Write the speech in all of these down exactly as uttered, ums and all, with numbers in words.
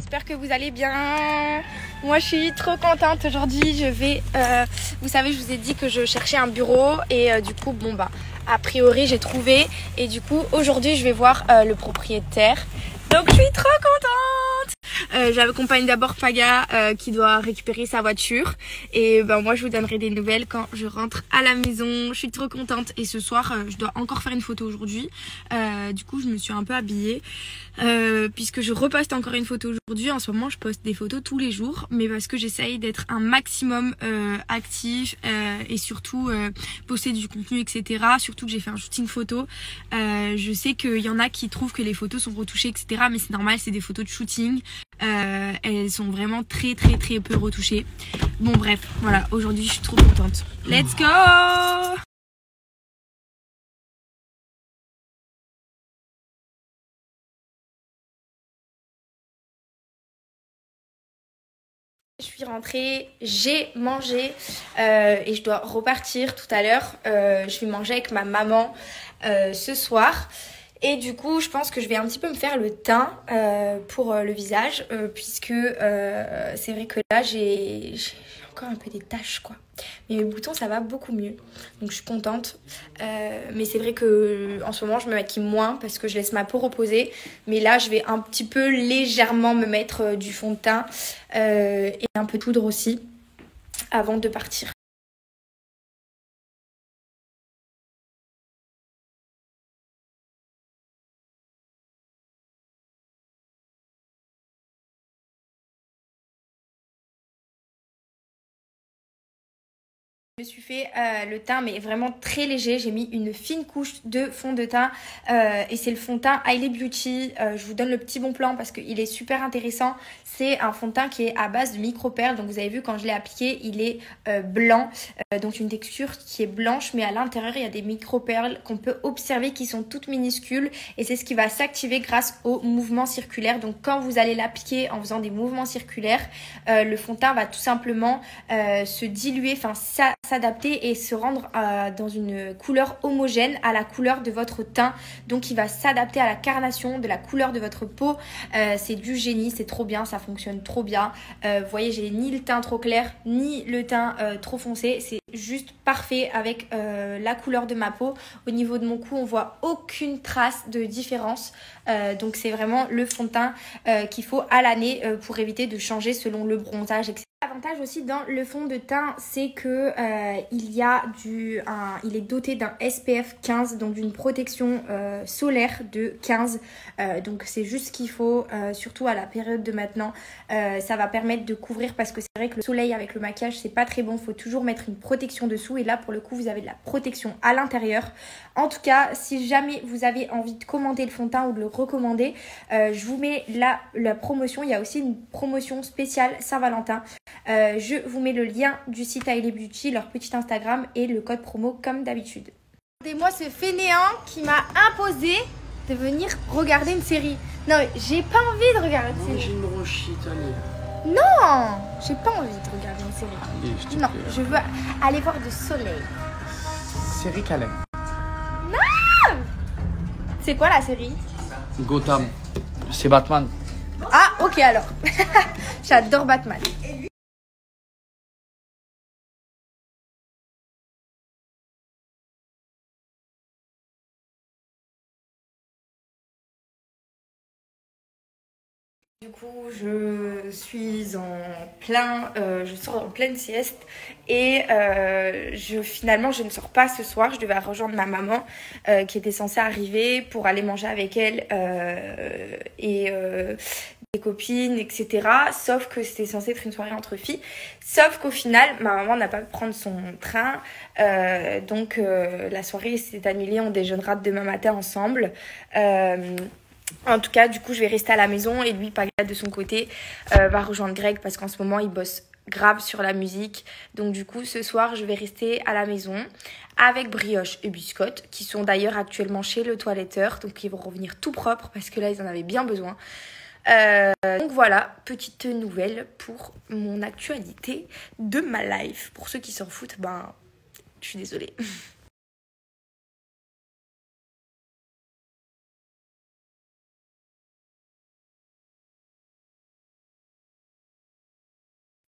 j'espère que vous allez bien. Moi je suis trop contente aujourd'hui. Je vais, euh, vous savez, je vous ai dit que je cherchais un bureau et euh, du coup, bon bah, a priori j'ai trouvé et du coup aujourd'hui je vais voir euh, le propriétaire. Donc je suis trop contente. Euh, J'accompagne d'abord Paga euh, qui doit récupérer sa voiture et ben moi je vous donnerai des nouvelles quand je rentre à la maison. Je suis trop contente et ce soir euh, je dois encore faire une photo aujourd'hui. Euh, du coup je me suis un peu habillée euh, puisque je reposte encore une photo aujourd'hui. En ce moment je poste des photos tous les jours mais parce que j'essaye d'être un maximum euh, active euh, et surtout euh, poster du contenu etc. Surtout que j'ai fait un shooting photo. Euh, je sais qu'il y en a qui trouvent que les photos sont retouchées etc. Mais c'est normal, c'est des photos de shooting. Euh, elles sont vraiment très très très peu retouchées. Bon bref, voilà, aujourd'hui je suis trop contente. Let's go! Je suis rentrée, j'ai mangé euh, et je dois repartir tout à l'heure. Euh, je vais manger avec ma maman euh, ce soir. Et du coup, je pense que je vais un petit peu me faire le teint euh, pour euh, le visage, euh, puisque euh, c'est vrai que là, j'ai encore un peu des taches, quoi. Mais mes boutons, ça va beaucoup mieux. Donc, je suis contente. Euh, mais c'est vrai que en ce moment, je me maquille moins parce que je laisse ma peau reposer. Mais là, je vais un petit peu légèrement me mettre euh, du fond de teint euh, et un peu de poudre aussi avant de partir. Je me suis fait euh, le teint mais vraiment très léger, j'ai mis une fine couche de fond de teint euh, et c'est le fond de teint Hailey Beauty. Euh, je vous donne le petit bon plan parce qu'il est super intéressant. C'est un fond de teint qui est à base de micro-perles, donc vous avez vu quand je l'ai appliqué il est euh, blanc, euh, donc une texture qui est blanche mais à l'intérieur il y a des micro-perles qu'on peut observer qui sont toutes minuscules et c'est ce qui va s'activer grâce au mouvement circulaire. Donc quand vous allez l'appliquer en faisant des mouvements circulaires, euh, le fond de teint va tout simplement euh, se diluer, enfin ça s'adapter et se rendre euh, dans une couleur homogène à la couleur de votre teint. Donc il va s'adapter à la carnation de la couleur de votre peau. Euh, c'est du génie, c'est trop bien, ça fonctionne trop bien. Euh, vous voyez, j'ai ni le teint trop clair ni le teint euh, trop foncé. C'est juste parfait avec euh, la couleur de ma peau. Au niveau de mon cou, on voit aucune trace de différence. Euh, donc c'est vraiment le fond de teint euh, qu'il faut à l'année euh, pour éviter de changer selon le bronzage, et cetera. L'avantage aussi dans le fond de teint, c'est que euh, il y a du, un, il est doté d'un S P F quinze, donc d'une protection euh, solaire de quinze. Euh, donc c'est juste ce qu'il faut, euh, surtout à la période de maintenant. Euh, ça va permettre de couvrir parce que c'est vrai que le soleil avec le maquillage c'est pas très bon. Il faut toujours mettre une protection dessous et là pour le coup vous avez de la protection à l'intérieur. En tout cas, si jamais vous avez envie de commander le fond de teint ou de le recommander, euh, je vous mets la, la promotion. Il y a aussi une promotion spéciale Saint-Valentin. Euh, je vous mets le lien du site Hailey Beauty, leur petit Instagram et le code promo comme d'habitude. Regardez-moi ce fainéant qui m'a imposé de venir regarder une série. Non mais j'ai pas envie de regarder une série. J'ai une bronchite, allez. Non, j'ai pas envie de regarder une série. Allez, je te Non, plaît. je veux aller voir du soleil. Série câlin. C'est quoi la série? Gotham. C'est Batman. Ah ok alors. J'adore Batman. Du coup, je suis en plein, euh, je sors en pleine sieste et euh, je, finalement, je ne sors pas ce soir. Je devais rejoindre ma maman euh, qui était censée arriver pour aller manger avec elle euh, et euh, des copines, et cetera. Sauf que c'était censé être une soirée entre filles. Sauf qu'au final, ma maman n'a pas pu prendre son train. Euh, donc, euh, la soirée s'est annulée. On déjeunera demain matin ensemble. Euh, En tout cas, du coup, je vais rester à la maison et lui, Paga, de son côté, euh, va rejoindre Greg parce qu'en ce moment, il bosse grave sur la musique. Donc, du coup, ce soir, je vais rester à la maison avec Brioche et Biscotte qui sont d'ailleurs actuellement chez le toiletteur. Donc, ils vont revenir tout propres parce que là, ils en avaient bien besoin. Euh, donc, voilà, petite nouvelle pour mon actualité de ma life. Pour ceux qui s'en foutent, ben, je suis désolée.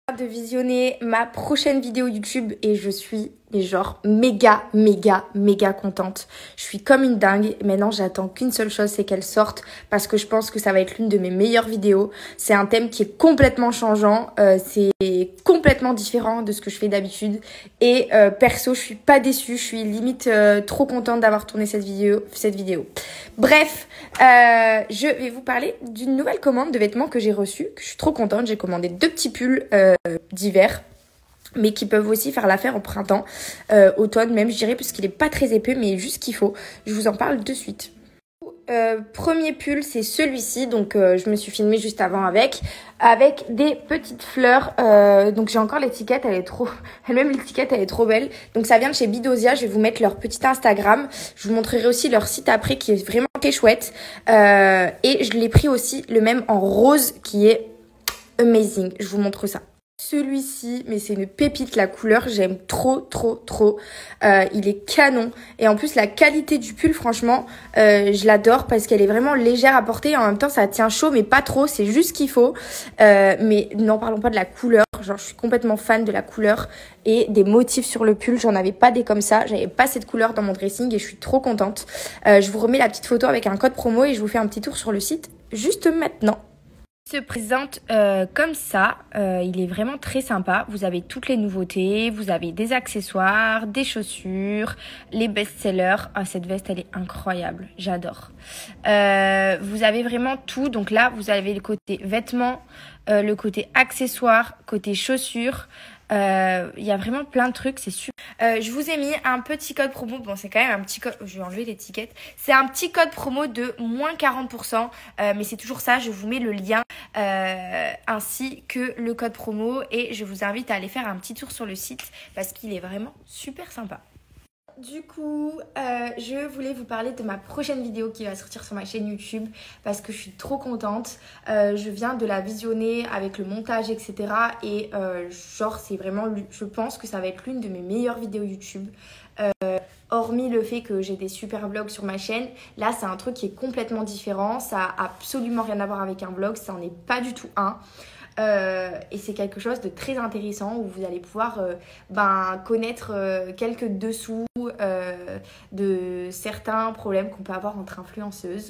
De visionner ma prochaine vidéo YouTube et je suis mais genre méga méga méga contente. Je suis comme une dingue. Maintenant j'attends qu'une seule chose, c'est qu'elle sorte parce que je pense que ça va être l'une de mes meilleures vidéos. C'est un thème qui est complètement changeant, euh, c'est complètement différent de ce que je fais d'habitude et euh, perso je suis pas déçue, je suis limite euh, trop contente d'avoir tourné cette vidéo, cette vidéo. Bref, euh, je vais vous parler d'une nouvelle commande de vêtements que j'ai reçue, que je suis trop contente. J'ai commandé deux petits pulls euh, d'hiver, mais qui peuvent aussi faire l'affaire au printemps, euh, automne même je dirais, puisqu'il est pas très épais, mais juste ce qu'il faut. Je vous en parle de suite. Euh, premier pull, c'est celui-ci, donc euh, je me suis filmée juste avant avec, avec des petites fleurs, euh, donc j'ai encore l'étiquette, elle est trop, elle-même l'étiquette elle est trop belle, donc ça vient de chez Bidosia. Je vais vous mettre leur petit Instagram, je vous montrerai aussi leur site après qui est vraiment très chouette, euh, et je l'ai pris aussi le même en rose qui est amazing, je vous montre ça. Celui-ci, mais c'est une pépite, la couleur, j'aime trop, trop, trop. Euh, il est canon. Et en plus, la qualité du pull, franchement, euh, je l'adore parce qu'elle est vraiment légère à porter. Et en même temps, ça tient chaud, mais pas trop. C'est juste ce qu'il faut. Euh, mais n'en parlons pas de la couleur. Genre, je suis complètement fan de la couleur et des motifs sur le pull. J'en avais pas des comme ça. J'avais pas cette couleur dans mon dressing et je suis trop contente. Euh, je vous remets la petite photo avec un code promo et je vous fais un petit tour sur le site juste maintenant. Il se présente euh, comme ça, euh, il est vraiment très sympa, vous avez toutes les nouveautés, vous avez des accessoires, des chaussures, les best-sellers. Ah, cette veste elle est incroyable, j'adore. Euh, vous avez vraiment tout, donc là vous avez le côté vêtements, euh, le côté accessoires, côté chaussures. Il euh, y a vraiment plein de trucs, c'est super. Euh, je vous ai mis un petit code promo. Bon, c'est quand même un petit code. Je vais enlever l'étiquette. C'est un petit code promo de moins quarante pour cent. Euh, mais c'est toujours ça. Je vous mets le lien euh, ainsi que le code promo. Et je vous invite à aller faire un petit tour sur le site parce qu'il est vraiment super sympa. Du coup, euh, je voulais vous parler de ma prochaine vidéo qui va sortir sur ma chaîne YouTube parce que je suis trop contente. Euh, je viens de la visionner avec le montage, et cetera. Et euh, genre, c'est vraiment, je pense que ça va être l'une de mes meilleures vidéos YouTube. Euh, hormis le fait que j'ai des super vlogs sur ma chaîne, là c'est un truc qui est complètement différent. Ça a absolument rien à voir avec un vlog, ça n'en est pas du tout un. Euh, et c'est quelque chose de très intéressant où vous allez pouvoir euh, ben, connaître euh, quelques dessous euh, de certains problèmes qu'on peut avoir entre influenceuses.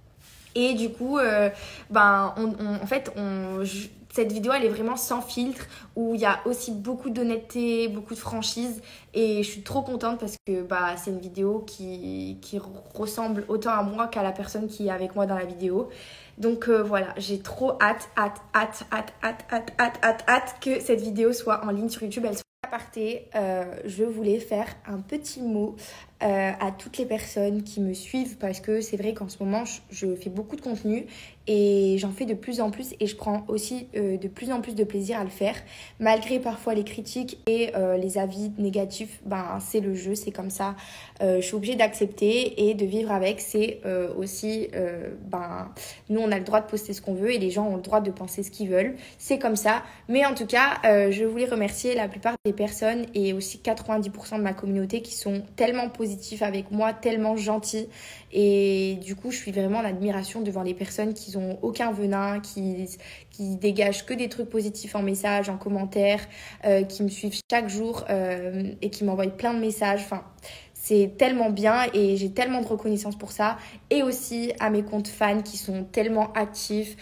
Et du coup, euh, ben, on, on, en fait, on, je, cette vidéo, elle est vraiment sans filtre, où il y a aussi beaucoup d'honnêteté, beaucoup de franchise. Et je suis trop contente parce que bah, c'est une vidéo qui, qui ressemble autant à moi qu'à la personne qui est avec moi dans la vidéo. Donc euh, voilà, j'ai trop hâte, hâte, hâte, hâte, hâte, hâte, hâte, hâte, hâte que cette vidéo soit en ligne sur YouTube. Elle soit aparté, euh, je voulais faire un petit mot euh, à toutes les personnes qui me suivent parce que c'est vrai qu'en ce moment, je, je fais beaucoup de contenu et j'en fais de plus en plus et je prends aussi euh, de plus en plus de plaisir à le faire. Malgré parfois les critiques et euh, les avis négatifs, ben, c'est le jeu, c'est comme ça. Euh, je suis obligée d'accepter et de vivre avec. C'est euh, aussi, euh, ben, nous on a le droit de poster ce qu'on veut et les gens ont le droit de penser ce qu'ils veulent. C'est comme ça. Mais en tout cas, euh, je voulais remercier la plupart des personnes et aussi quatre-vingt-dix pour cent de ma communauté qui sont tellement positifs avec moi, tellement gentils. Et du coup, je suis vraiment en admiration devant les personnes qui n'ont aucun venin, qui, qui dégagent que des trucs positifs en message, en commentaire, euh, qui me suivent chaque jour euh, et qui m'envoient plein de messages. Enfin, c'est tellement bien et j'ai tellement de reconnaissance pour ça. Et aussi à mes comptes fans qui sont tellement actifs.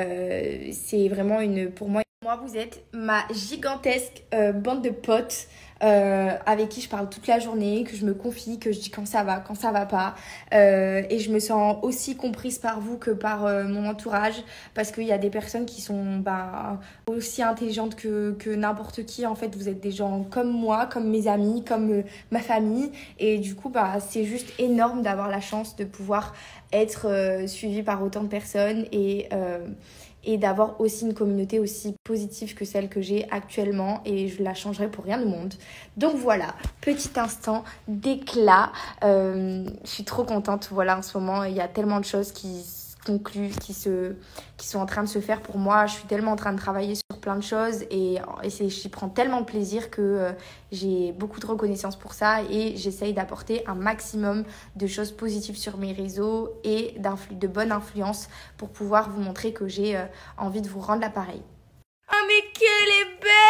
Euh, c'est vraiment une, pour moi, moi, vous êtes ma gigantesque euh, bande de potes. Euh, avec qui je parle toute la journée, que je me confie, que je dis quand ça va, quand ça va pas. Euh, et je me sens aussi comprise par vous que par euh, mon entourage parce qu'il y a des personnes qui sont bah, aussi intelligentes que, que n'importe qui. En fait, vous êtes des gens comme moi, comme mes amis, comme euh, ma famille. Et du coup, bah, c'est juste énorme d'avoir la chance de pouvoir être euh, suivi par autant de personnes et... Euh, et d'avoir aussi une communauté aussi positive que celle que j'ai actuellement et je la changerai pour rien au monde. Donc voilà, petit instant d'éclat. Euh, je suis trop contente, voilà, en ce moment, il y a tellement de choses qui se concluent, qui, se, qui sont en train de se faire pour moi. Je suis tellement en train de travailler sur plein de choses et, et j'y prends tellement de plaisir que euh, j'ai beaucoup de reconnaissance pour ça et j'essaye d'apporter un maximum de choses positives sur mes réseaux et de bonnes influences pour pouvoir vous montrer que j'ai euh, envie de vous rendre l'appareil. Oh mais qu'elle est belle!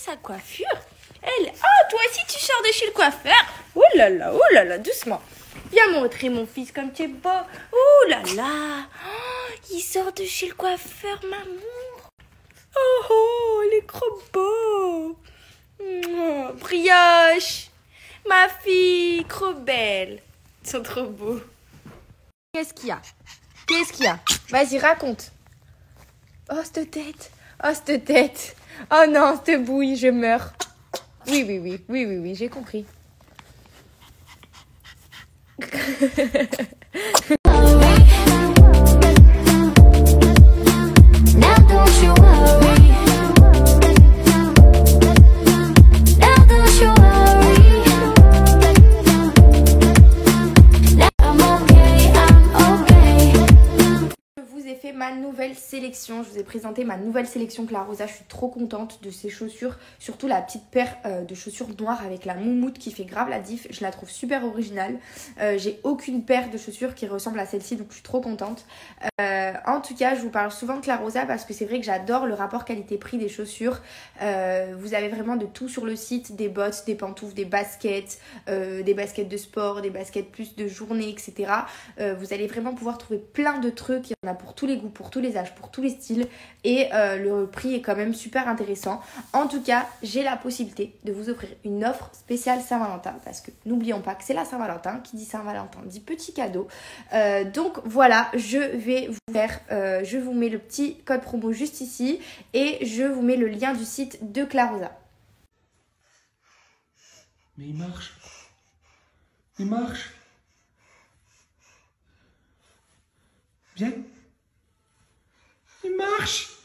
sa coiffure. Elle, oh, toi aussi tu sors de chez le coiffeur. Oh là là, oh là là, doucement. Viens montrer mon fils comme tu es beau. Oh là là, oh, il sort de chez le coiffeur, maman. Oh oh, il est trop beau. Oh, brioche, ma fille, trop belle. Ils sont trop beaux. Qu'est-ce qu'il y a? Qu'est-ce qu'il y a? Vas-y, raconte. Oh, cette tête. Oh, cette tête. Oh non, cette bouille, je meurs. Oui, oui, oui, oui, oui, oui, j'ai compris. Ma nouvelle sélection, je vous ai présenté ma nouvelle sélection Clarosa. Je suis trop contente de ces chaussures, surtout la petite paire euh, de chaussures noires avec la moumoute qui fait grave la diff. Je la trouve super originale. Euh, j'ai aucune paire de chaussures qui ressemble à celle-ci, donc je suis trop contente. Euh, en tout cas, je vous parle souvent de Clarosa parce que c'est vrai que j'adore le rapport qualité-prix des chaussures. Euh, vous avez vraiment de tout sur le site, des bottes, des pantoufles, des baskets, euh, des baskets de sport, des baskets plus de journée, et cetera. Euh, vous allez vraiment pouvoir trouver plein de trucs. Il y en a pour tous les goûts, pour tous les âges, pour tous les styles, et euh, le prix est quand même super intéressant. En tout cas, j'ai la possibilité de vous offrir une offre spéciale Saint-Valentin, parce que n'oublions pas que c'est la Saint-Valentin. Qui dit Saint-Valentin dit petit cadeau. Euh, donc voilà, je vais vous faire, euh, je vous mets le petit code promo juste ici, et je vous mets le lien du site de Clarosa. Mais il marche. Il marche. Viens. Il marche.